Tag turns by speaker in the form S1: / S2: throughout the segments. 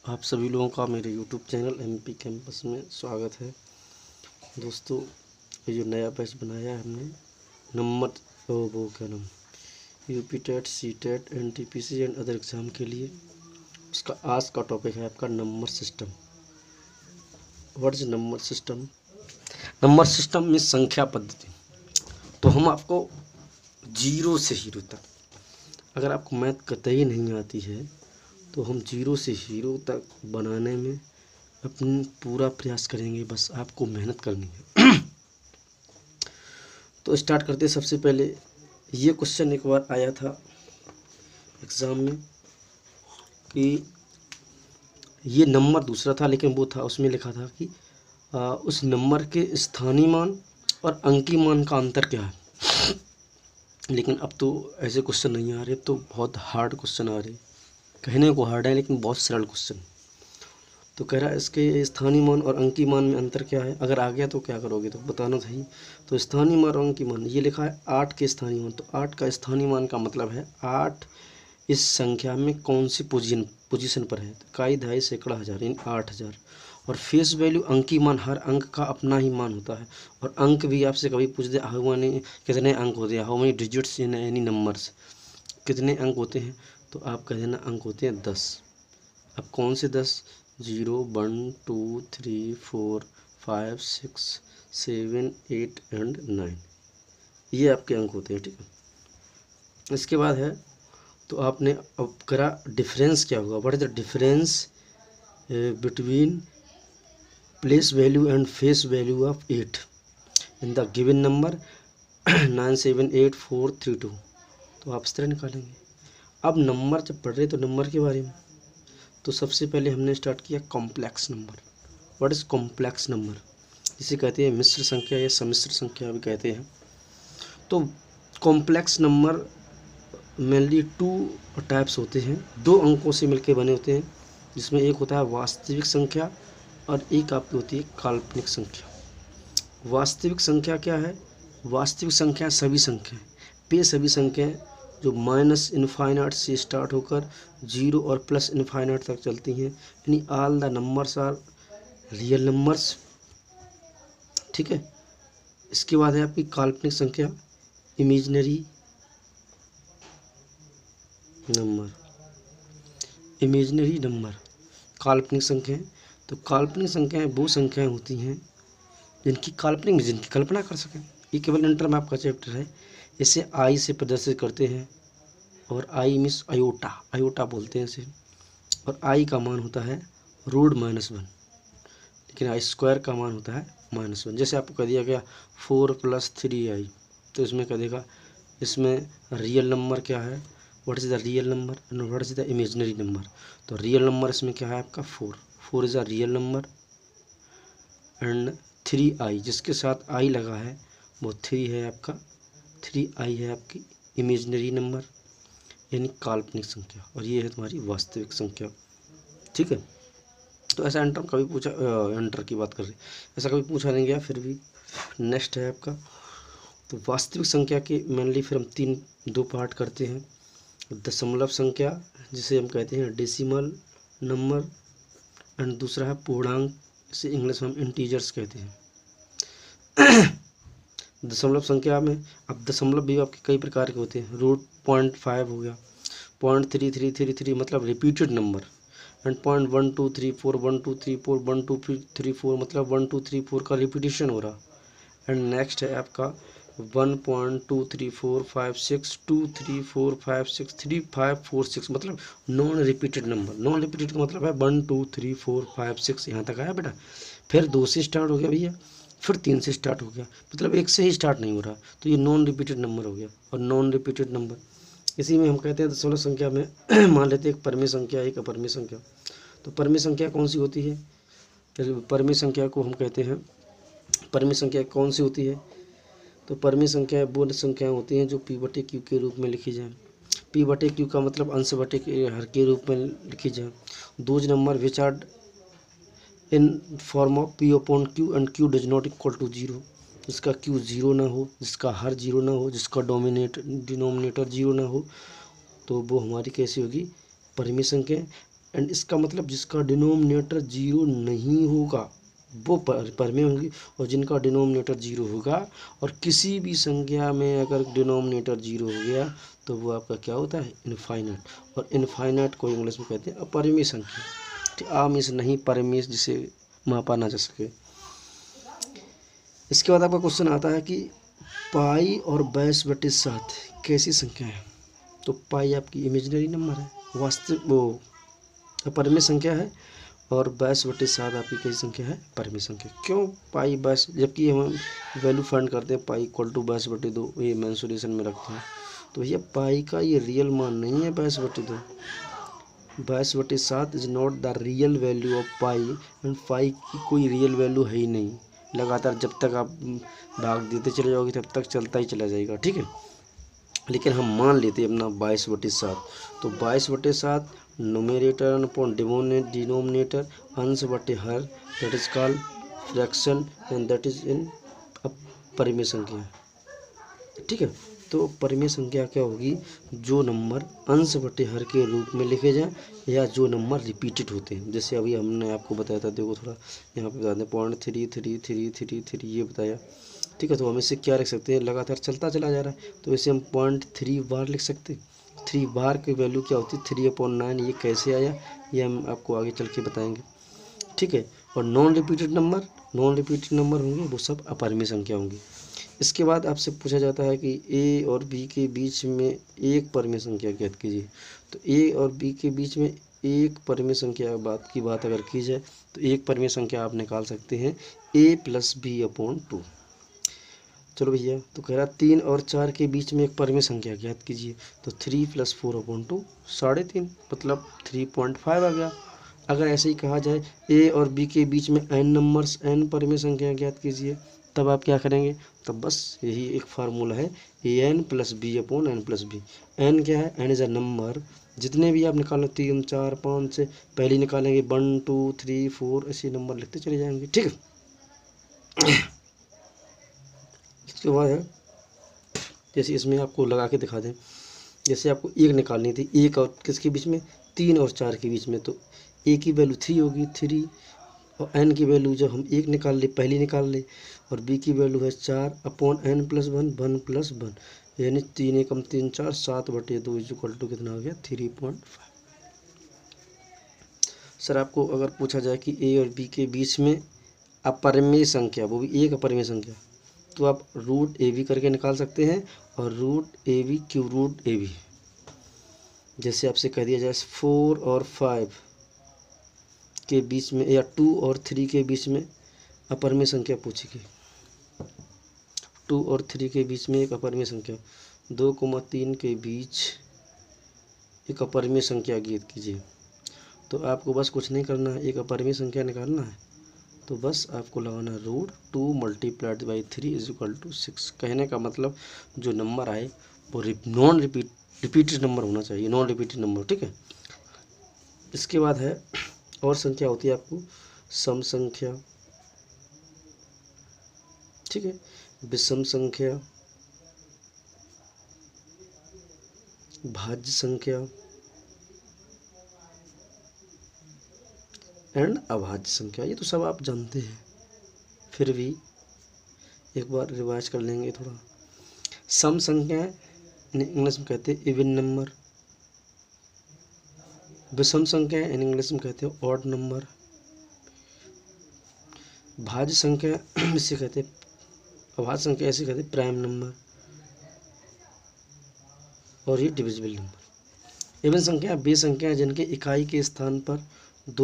S1: आप सभी लोगों का मेरे YouTube चैनल MP कैंपस में स्वागत है। दोस्तों, ये जो नया बैच बनाया है हमने नंबर वो क्या नाम UPTET, CTET, NTPC and other exam के लिए, उसका आज का टॉपिक है आपका number system. What is number system? Number system में संख्या पद्धति। तो हम आपको जीरो से हीरो तक, अगर आपको मैथ कतई नहीं आती है तो हम जीरो से हीरो तक बनाने में अपनी पूरा प्रयास करेंगे। बस आपको मेहनत करनी है। तो स्टार्ट करते हैं। सबसे पहले ये क्वेश्चन एक बार आया था एग्ज़ाम में कि ये नंबर दूसरा था, लेकिन वो था उसमें लिखा था कि उस नंबर के स्थानीय मान और अंकीय मान का अंतर क्या है। लेकिन अब तो ऐसे क्वेश्चन नहीं आ रहे, अब तो बहुत हार्ड क्वेश्चन आ रहे। कहने को हार्ड है लेकिन बहुत सरल क्वेश्चन। तो कह रहा है इसके स्थानीय मान और अंकीय मान में अंतर क्या है। अगर आ गया तो क्या करोगे, तो बताना सही। तो स्थानीय मान और अंकीय मान, ये लिखा है 8 के स्थानीय मान। तो 8 का स्थानीय मान का मतलब है 8 इस संख्या में कौन सी पोजीशन पर है। इकाई, दहाई, सैकड़ा, हज़ार, इन 8000। और फेस वैल्यू अंकीय मान, हर अंक का अपना ही मान होता है। और अंक भी आपसे कभी पूछ दे हाउ मेनी, कितने अंक होते हैं, how many digits in any numbers, कितने अंक होते हैं, तो आप कह देना अंक होते हैं 10। अब कौन से 10? 0, 1, 2, 3, 4, 5, 6, 7, 8 एंड 9, ये आपके अंक होते हैं। ठीक है। इसके बाद है, तो आपने अब करा डिफरेंस क्या होगा। What is the difference between place value and face value of 8 in the given number 978432। तो आप इस तरह निकालेंगे। अब नंबर जब पढ़ रहे तो नंबर के बारे में, तो सबसे पहले हमने स्टार्ट किया complex number. What is complex number? जिसे कहते हैं मिश्र संख्या या सम्मिश्र संख्या भी कहते हैं। तो कॉम्प्लेक्स नंबर मेनली 2 टाइप्स होते हैं, 2 अंकों से मिलकर बने होते हैं, जिसमें एक होता है वास्तविक संख्या और एक आपकी होती है काल्पनिक संख्या। वास्तविक संख्या क्या है? वास्तविक संख्या सभी संख्याएं, पे सभी संख्याएं जो माइनस इनफाइनाइट से स्टार्ट होकर 0 और प्लस इनफाइनाइट तक चलती हैं, यानी all the numbers are real numbers. ठीक है। इसके बाद है आपकी काल्पनिक संख्या, इमेजिनरी नंबर। इमेजिनरी नंबर काल्पनिक संख्याएं। तो काल्पनिक संख्याएं वो संख्याएं होती हैं जिनकी काल्पनिक में जिनकी कल्पना कर सकें। ये केवल इंटर में आपका चैप्टर है। इसे आई से प्रदर्शित करते हैं, और आई मीन्स आयोटा, आयोटा बोलते हैं इसे। और आई का मान होता है रूट -1, लेकिन आई स्क्वायर का मान होता है -1। जैसे आपको कह दिया गया 4 + 3i, तो इसमें कह देगा इसमें रियल नंबर क्या है, what is the real number and what is the imaginary number. तो रियल नंबर इसमें क्या है आपका 4 is the real number and 3i जिसके साथ आई लगा है वो 3 है आपका, 3i है आपकी इमेजिनरी नंबर यानी काल्पनिक संख्या, और ये है तुम्हारी वास्तविक संख्या। ठीक है। तो ऐसा एंटर कभी पूछा, एंटर की बात कर रहे, ऐसा कभी पूछा नहीं गया, फिर भी नेक्स्ट है आपका। तो वास्तविक संख्या के मेनली फिर हम 2 पार्ट करते हैं। दशमलव संख्या जिसे हम कहते हैं डेसिमल नंबर, एंड दूसरा है पूर्णांक, इसे इंग्लिश में हम इंटीजर्स कहते हैं। दशमलव संख्या में अब दशमलव भी आपके कई प्रकार के होते हैं। रूट 0.5 हो गया, 0.3333 मतलब रिपीटेड नंबर, एंड 0.1234 1234 1234 मतलब 1234 का रिपीटेशन हो रहा। एंड नेक्स्ट है आपका 1.23456 23456 3546 मतलब non repeated number. Non repeated का मतलब है 1 2 3 4 5 6, यहाँ तक आया बेटा। फिर 2 से स्टार्ट हो गया भैया, फिर 3 से स्टार्ट हो गया, मतलब 1 से ही स्टार्ट नहीं हो रहा, तो ये नॉन रिपीटेड नंबर हो गया। और नॉन रिपीटेड नंबर इसी में हम कहते हैं दशमलव संख्या में मान लेते हैं एक परमेय संख्या, एक अपरमेय संख्या। तो परमेय संख्या कौन सी होती है? परमेय संख्या को हम कहते हैं, परमेय संख्या कौन सी होती है? तो परमेय संख्या वो संख्याएं होती हैं जो p/q के रूप में लिखी जाए। p/q का मतलब अंश बटे हर के रूप में लिखी जाए। Those number which are in form of p/q and q does not equal to 0, जिसका q 0 ना हो, जिसका हर 0 ना हो, जिसका डिनोमिनेटर 0 ना हो, तो वो हमारी कैसी होगी? परमेय संख्या। एंड इसका मतलब जिसका डिनोमिनेटर जीरो नहीं होगा वो पर में होंगी, और जिनका डिनोमिनेटर जीरो होगा और किसी भी संख्या में अगर डिनोमिनेटर जीरो हो गया तो वो आपका क्या होता है, इनफाइनाइट। और इनफाइनाइट को इंग्लिश में कहते हैं अपरिमेय संख्या, ठीक, आमिष नहीं परिमेय, जिसे मापा ना जा सके। इसके बाद आपका क्वेश्चन आता है कि पाई और 22/7 कैसी संख्या है। तो पाई आपकी इमेजिनरी नंबर है, वास्तविक वो अपरिमेय संख्या है, और 22/7 आपकी कैसी संख्या है, परिमेय संख्या। क्यों पाई 22, जबकि हम वैल्यू फाइंड करते हैं पाई इक्वल टू 22/2, ये मेंसुरेशन में रखते हैं, तो भैया पाई का ये रियल मान नहीं है 22/2। 22/7 is not the real value of pi, and pi की कोई रियल वैल्यू है ही नहीं। लगातार जब तक आप भाग देते चले जाओगे तब तक चलता ही चला जाएगा, ठीक है। लेकिन हम मान लेते हैं अपना 22/7, तो 22/7 न्यूमरेटर अपॉन डिनोमिनेटर, अंश बटे हर, that is called fraction and that is in परिमेय संख्या, ठीक है। तो परिमेय संख्या क्या होगी, जो नंबर अंश बटे हर के रूप में लिखे जाएं या जो नंबर रिपीटेड होते हैं। जैसे अभी हमने आपको बताया था, देखो थोड़ा यहाँ पे बता दें, 0.333333 ये बताया, ठीक है। तो हम इसे क्या लिख सकते हैं, लगातार चलता चला जा रहा है तो इसे हम 0.3 बार लिख सकते हैं। 3 बार की वैल्यू क्या होती है, 3/9। ये कैसे आया ये हम आपको आगे चल के बताएंगे, ठीक है। और नॉन रिपीटेड नंबर होंगे वो सब अपरिमेय संख्या होंगी। इसके बाद आपसे पूछा जाता है कि ए और बी के बीच में एक परिमेय संख्या ज्ञात कीजिए। तो ए और बी के बीच में एक परिमेय संख्या की बात अगर की जाए तो एक परिमेय संख्या आप निकाल सकते हैं a+b/2। चलो भैया, तो कह रहा 3 और 4 के बीच में एक परिमेय संख्या ज्ञात कीजिए। तो 3 + 4/2 3.5, मतलब 3.5 आ गया। अगर ऐसे ही कहा जाए ए और बी के बीच में n परिमेय संख्या ज्ञात कीजिए, तब आप क्या करेंगे, तब बस यही एक फार्मूला है, an+b/n+b। n क्या है, n इज अ नंबर, जितने भी आप निकालो 3 4 5 से पहले निकालेंगे 1 2 3 4 ऐसे नंबर लिखते चले जाएंगे, ठीक है। इसके बाद है, जैसे इसमें आपको लगा के दिखा दें, जैसे आपको एक निकालनी थी, एक और किसके बीच में, 3 और 4 के बीच में, तो ए की वैल्यू 3 होगी 3, और एन की वैल्यू जब हम एक निकाल ले पहली निकाल ले, और बी की वैल्यू है 4/n+1 1+1, यानी 3 एकम 3 4 7/2 = कितना हो गया, 3.5। सर आपको अगर पूछा जाए कि ए और बी के बीच में अपरिमेय संख्या, वो भी एक अपरिमेय संख्या, तो आप √AB करके निकाल सकते हैं, और √AB √AB। जैसे आपसे कह दिया जाए 4 और 5 के बीच में या 2 और 3 के बीच में अपरिमेय संख्या पूछेगी, 2 और 3 के बीच में एक अपरिमेय संख्या, 2,3 के बीच एक अपरिमेय संख्या ज्ञात कीजिए। तो आपको बस कुछ नहीं करना है, एक अपरिमेय संख्या निकालना है, तो बस आपको लगाना √2 × 3 = 6। कहने का मतलब जो नंबर आए वो रिपीटेड नंबर होना चाहिए, नॉन रिपीटेड नंबर, ठीक है। इसके बाद है और संख्या होती है आपको सम संख्या, ठीक है, विषम संख्या, भाज्य संख्या एंड अभाज्य संख्या। ये तो सब आप जानते हैं, फिर भी एक बार रिवाइज कर लेंगे थोड़ा। सम संख्या इंग्लिश में कहते हैं इवन नंबर, विषम संख्या इन इंग्लिश में कहते हैं ऑड नंबर, भाज्य संख्या इसे कहते हैं, अभाज्य संख्या ऐसे कहते हैं प्राइम नंबर, और ये डिविजिबल नंबर। इवन संख्या वे संख्या जिनके इकाई के स्थान पर 2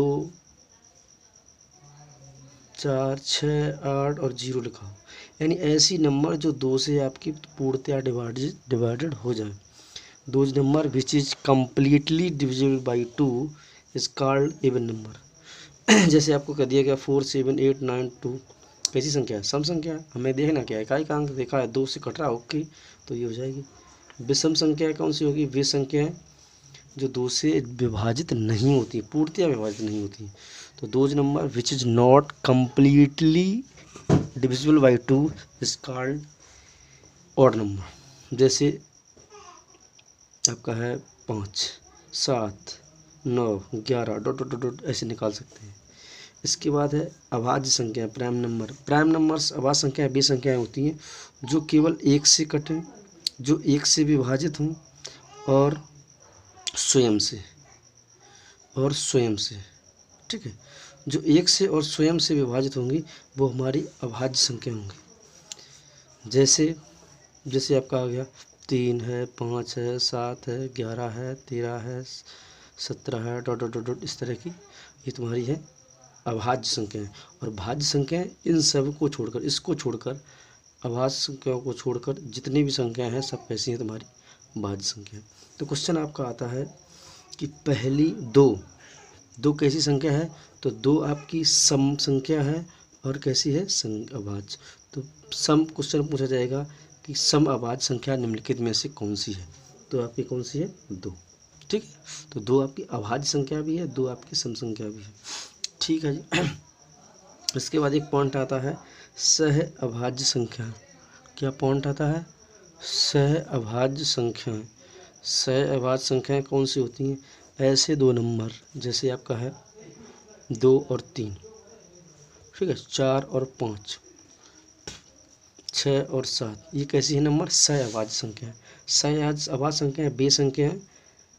S1: 4 6 8 और 0 लिखा हो, यानी ऐसी नंबर जो 2 से आपकी पूर्णतया डिवाइडेड हो जाए। Those number which is completely divisible by 2 is called even number. जैसे आपको कह दिया गया 4 7 8 9 2 कैसी संख्या है, सम संख्या है, हमें देखना क्या है, इकाई का अंक देखा है 2 से कट रहा है, ओके, तो ये हो जाएगी। विषम संख्या कौन सी होगी, वे संख्या है जो 2 से विभाजित नहीं होती, पूर्णतया विभाजित नहीं होती। तो those number which is not completely divisible by 2 is called odd number. जैसे आपका है 5 7 9, 11 डॉट डॉट डॉट डॉट ऐसे निकाल सकते हैं। इसके बाद है अभाज्य संख्या, प्राइम नंबर। प्राइम नंबर्स अभाज्य संख्या वे संख्याएँ होती हैं जो केवल एक से कटें, जो एक से विभाजित हों और स्वयं से, ठीक है। जो एक से और स्वयं से विभाजित होंगी वो हमारी अभाज्य संख्या होंगी। जैसे आपका आ गया 3 है, 5 है, 7 है, 11 है, 13 है, 17 है, डॉट डॉट डॉट डॉट, इस तरह की ये तुम्हारी है अभाज्य संख्याएँ। और भाज्य संख्याएँ इन सब को छोड़कर, इसको छोड़कर, अभाज्य संख्याओं को छोड़कर जितनी भी संख्याएँ हैं सब कैसी हैं तुम्हारी भाज्य संख्या। तो क्वेश्चन आपका आता है कि पहली दो कैसी संख्या है, तो 2 आपकी सम संख्या है और कैसी है अभाज्य। तो सम क्वेश्चन पूछा जाएगा कि सम अभाज्य संख्या निम्नलिखित में से कौन सी है, तो आपकी कौन सी है 2, ठीक है। तो 2 आपकी अभाज्य संख्या भी है, 2 आपकी सम संख्या भी है, ठीक है जी। इसके बाद एक पॉइंट आता है सह अभाज्य संख्या। क्या पॉइंट आता है? सह अभाज्य संख्याएं। सह अभाज्य संख्याएं कौन सी होती हैं? ऐसे 2 नंबर जैसे आपका है 2 और 3, ठीक है, 4 और 5, 6 और 7, ये कैसी है नंबर? सह अभाज्य संख्या है। सह अभाज्य संख्या वे संख्या है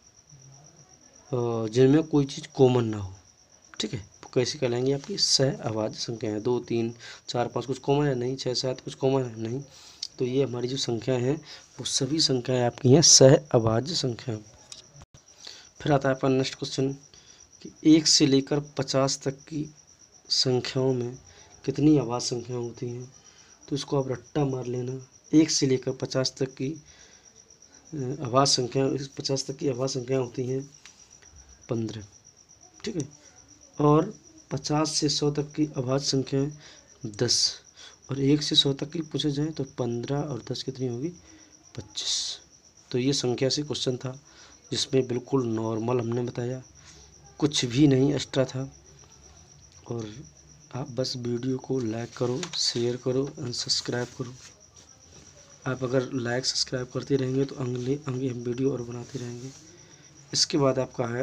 S1: जिनमें कोई चीज़ कॉमन ना हो, ठीक है, तो कैसी कहलाएंगी आपकी सह अभाज्य संख्या है। 2, 3, 4, 5 कुछ कॉमन है नहीं, 6, 7 कुछ कॉमन है नहीं, तो ये हमारी जो संख्या हैं वो सभी संख्याएं आपकी हैं सह अभाज्य संख्या। फिर आता है अपना नेक्स्ट क्वेश्चन कि 1 से लेकर 50 तक की संख्याओं में कितनी अभाज्य संख्याएं होती हैं, तो इसको आप रट्टा मार लेना। 1 से लेकर 50 तक की अभाज्य संख्या, 50 तक की अभाज्य संख्याएं होती हैं 15, ठीक है, और 50 से 100 तक की अभाज्य संख्याएं 10, और 1 से 100 तक की पूछे जाए तो 15 और 10 कितनी होगी? 25। तो ये संख्या से क्वेश्चन था जिसमें बिल्कुल नॉर्मल हमने बताया, कुछ भी नहीं एक्स्ट्रा था। और आप बस वीडियो को लाइक करो, शेयर करो और सब्सक्राइब करो। आप अगर लाइक सब्सक्राइब करते रहेंगे तो आगे हम वीडियो और बनाते रहेंगे। इसके बाद आपका है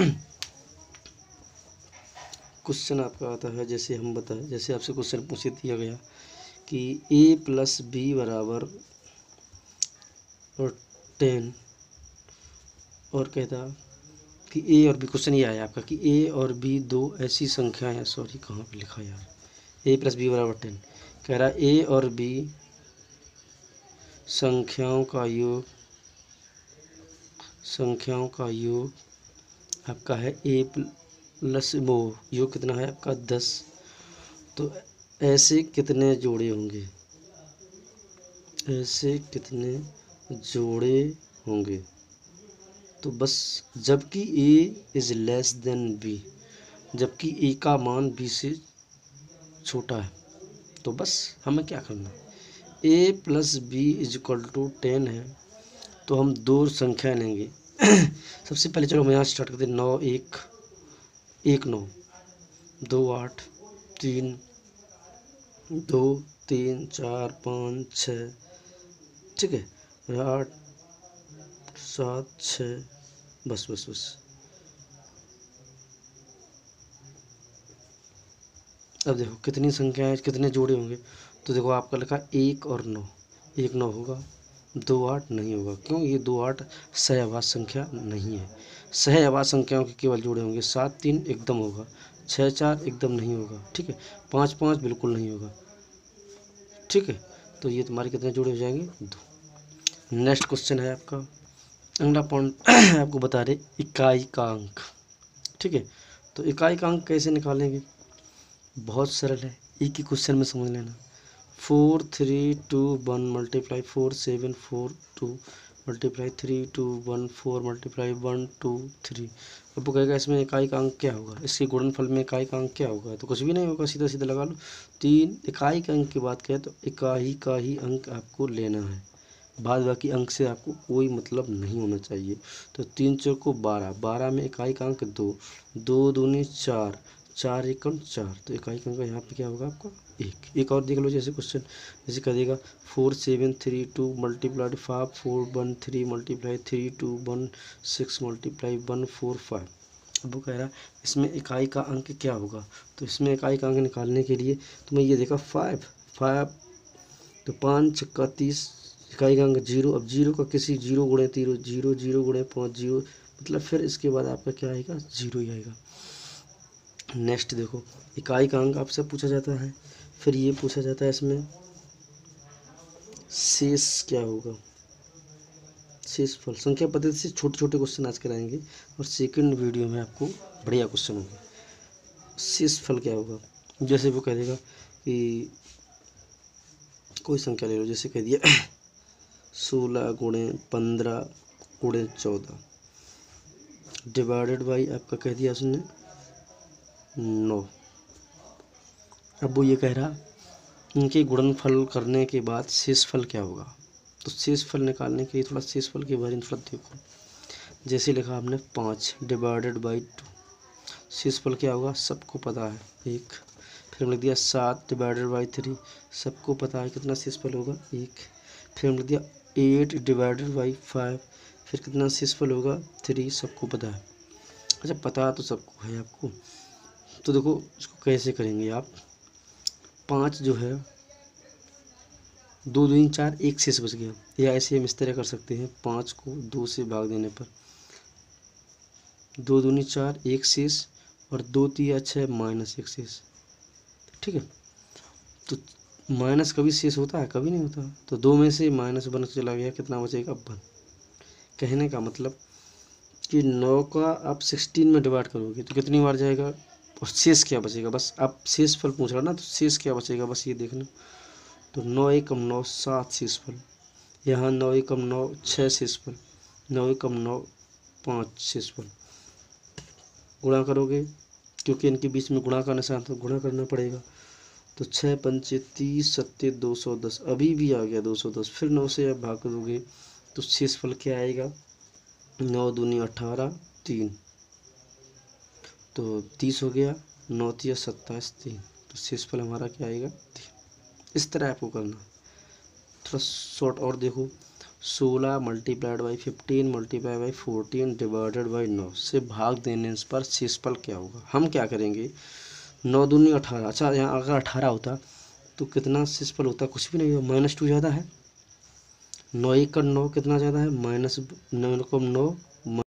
S1: क्वेश्चन आपका आता है, जैसे हम बताएं, जैसे आपसे क्वेश्चन पूछ दिया गया कि a + b बराबर और 10, और कहता कि a और b, क्वेश्चन ये आया आपका कि a और b 2 ऐसी संख्याएं, सॉरी कहाँ पे लिखा यार, a + b बराबर 10, कह रहा a और b संख्याओं का योग आपका है a प्लस वो योग कितना है आपका 10, तो ऐसे कितने जोड़े होंगे, ऐसे कितने जोड़े होंगे। तो बस जबकि a is less than b, जबकि a का मान b से छोटा है, तो बस हमें क्या करना है, a + b = 10 है, तो हम 2 संख्या लेंगे। सबसे पहले चलो हम यहाँ स्टार्ट करते हैं। 9 1 1 9, 2 8, 3 2 3 4 5 6, ठीक है, 8 7 6, बस बस बस। अब देखो कितनी संख्याएं, कितने जोड़े होंगे, तो देखो आपका लिखा 1 और 9, 1 9 होगा, 2 8 नहीं होगा, क्यों? ये 2 8 सह अभाज्य संख्या नहीं है। सह अभाज्य संख्याओं के केवल जोड़े होंगे 7 3 एकदम होगा, 6 4 एकदम नहीं होगा, ठीक है, 5 5 बिल्कुल नहीं होगा, ठीक है। तो ये तुम्हारे कितने जोड़े हो जाएंगे? 2। नेक्स्ट क्वेश्चन है आपका, अगला पॉइंट आपको बता रहे इकाई का अंक, ठीक है। तो इकाई का अंक कैसे निकालेंगे? बहुत सरल है, एक ही क्वेश्चन में समझ लेना। 4 3 2 1 × 4 7 4 2 × 3 2 1 4 × 1 2 3। अब वो कहेगा इसमें इकाई का अंक क्या होगा, इसके गुणनफल में इकाई का अंक क्या होगा, तो कुछ भी नहीं होगा, सीधा सीधा लगा लो। 3 इकाई के अंक की बात करें तो इकाई का ही अंक आपको लेना है, बाद बाकी अंक से आपको कोई मतलब नहीं होना चाहिए। तो 3 चौको 12, 12 में इकाई का अंक 2, 2 दूनी 4, 4 एकम 4, तो इकाई का अंक यहाँ पे क्या होगा आपका 1। एक और देख लो, जैसे क्वेश्चन जैसे कह देगा 4 7 3 2 × 5 4 1 3 × 3 2 1 6 × 1 4 5। अब वो कह रहा इसमें इकाई का अंक क्या होगा, तो इसमें इकाई का अंक निकालने के लिए तुम्हें ये देखा 5 तो 5 छक्का 30, इकाई का अंक 0। अब 0 का किसी 0 गुणे 3 0, 0 गुणे 5 0, मतलब फिर इसके बाद आपका क्या आएगा, 0 ही आएगा। नेक्स्ट देखो, इकाई का अंक आपसे पूछा जाता है, फिर ये पूछा जाता है इसमें शेष क्या होगा, शेषफल। संख्या पद्धति से छोटे छोटे क्वेश्चन आज कराएंगे और सेकंड वीडियो में आपको बढ़िया क्वेश्चन होंगे। शेषफल क्या होगा, जैसे वो कह देगा कि कोई संख्या ले लो, जैसे कह दिया 16 गुणे 15 गुणे 14 डिवाइडेड बाई आपका कह दिया उसने 9। अब वो ये कह रहा इनके गुणनफल करने के बाद शेषफल क्या होगा, तो शेषफल निकालने के लिए थोड़ा शेषफल के बारे में थोड़ा देखो। जैसे लिखा आपने 5 डिवाइडेड बाई 2, शेषफल क्या होगा, सबको पता है 1। फिर हम लिख दिया 7 डिवाइडेड बाई 3, सबको पता है कितना शेषफल होगा 1। फिर हम लिख दिया 8 डिवाइडेड बाई 5, फिर कितना शेषफल होगा 3, सबको पता है। अच्छा, पता तो सबको है आपको, तो देखो इसको कैसे करेंगे आप। 5 जो है 2 दूनी 4, 1 शेष बच गया, या ऐसे हम इस तरह कर सकते हैं 5 को 2 से भाग देने पर 2 दूनी 4, 1 शेष, और 2 तिया 6 माइनस 1 शेष। ठीक है, तो माइनस कभी शेष होता है, कभी नहीं होता, तो 2 में से -1 चला गया, कितना बचेगा 1। कहने का मतलब कि 9 का आप 16 में डिवाइड करोगे तो कितनी बार जाएगा, और शेष क्या बचेगा, बस आप शेषफल पूछ रहा ना, तो शेष क्या बचेगा बस ये देखना। तो 9 एकम 9 7 शेषफल, यहाँ 9 एकम 9 6 शेषफल, 9 एकम 9 5 शेषफल। गुणा करोगे क्योंकि इनके बीच में गुणा का निशान, तो गुणा करना पड़ेगा। तो 6 पंचे 30 सत्ते 210, अभी भी आ गया 210। फिर 9 से आप भाग दोगे तो शेषफल क्या आएगा, 9 दूनी 18 3, तो 30 हो गया, 9 तिया 27 3, तो शेषफल हमारा क्या आएगा 3। इस तरह आपको करना, थोड़ा शॉर्ट और देखो। 16 multiplied by 15 multiply by 14 divided by 9 से भाग देने पर शेषफल क्या होगा। हम क्या करेंगे, 9 दूनी 18, अच्छा यहाँ अगर 18 होता तो कितना शेषफल होता, कुछ भी नहीं होगा, -2 ज़्यादा है। 9 एकड़ 9 कितना ज़्यादा है, -9 को 9